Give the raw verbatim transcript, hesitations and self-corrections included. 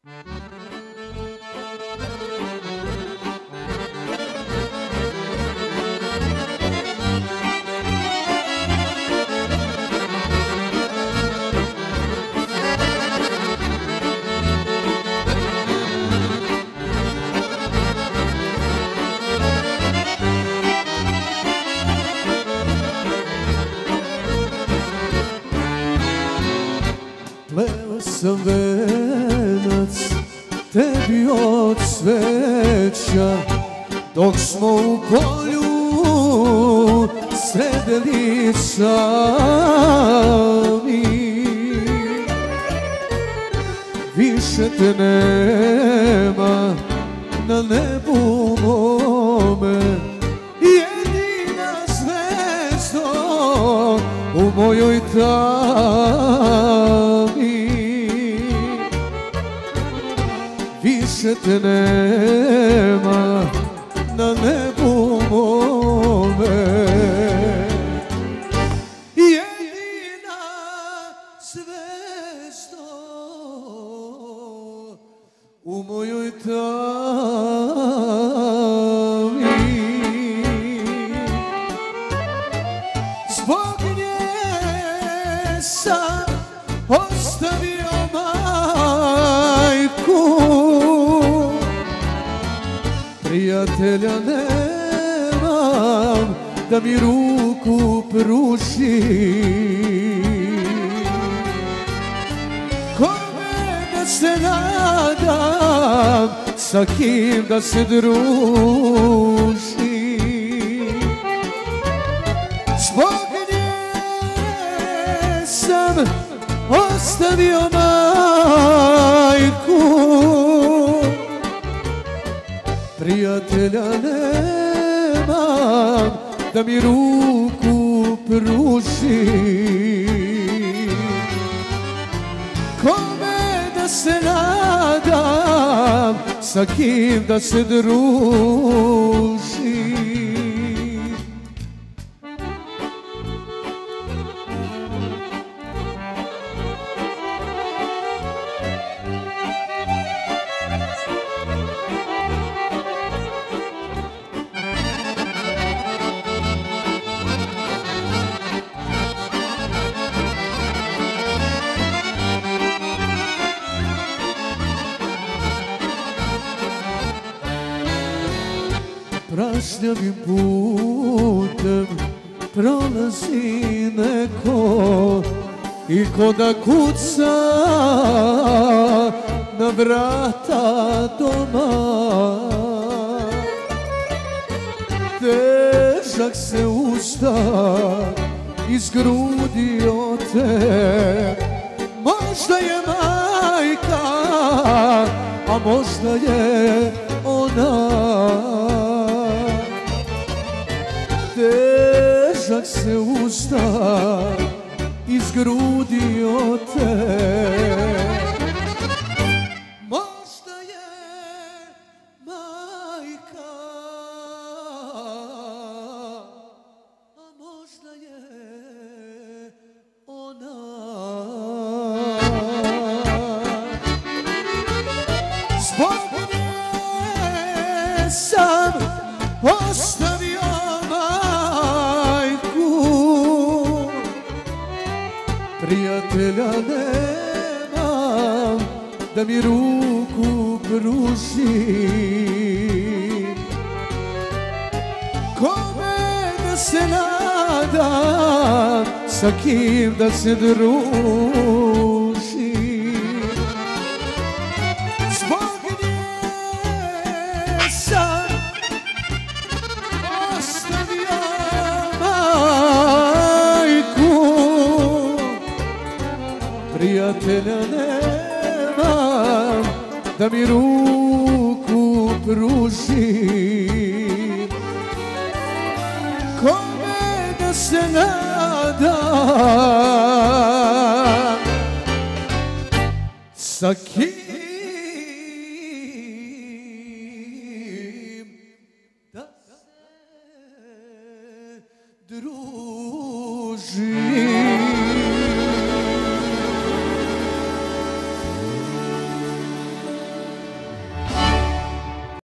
Pleo sam venac tebi od sveća, dok smo u polju sedeli sami. Više te nema na nebu mome, jedina zvezdo u mojoj tami. Više te nema na nebu mome, jedina zvezdo u mojoj tami. Zbog nje sam ostavio majku, prijatelja nemam da mi ruku pruži. Kome da se nadam, sa kim da se druži. Zbog nje sam ostavio majku, prijatelja nemam da mi ruku pruži. Kome da se nadam, sa kim da se druži. Prašnjavim putem prolazi neko i ko da kuca na vrata doma. Težak se usta izgrudio te, možda je majka, a možda je ona. Težak se usta izgrudio te, možda je majka, a možda je ona. Zbog nje sam ostavio prijatelja nemam da mi ruku pruži. Kome da se nadam, sa kim da se druži. Zbog nje sam ostavio majku, prijatelja nemam da mi ruku pruži. Kome da se nadam, sa kim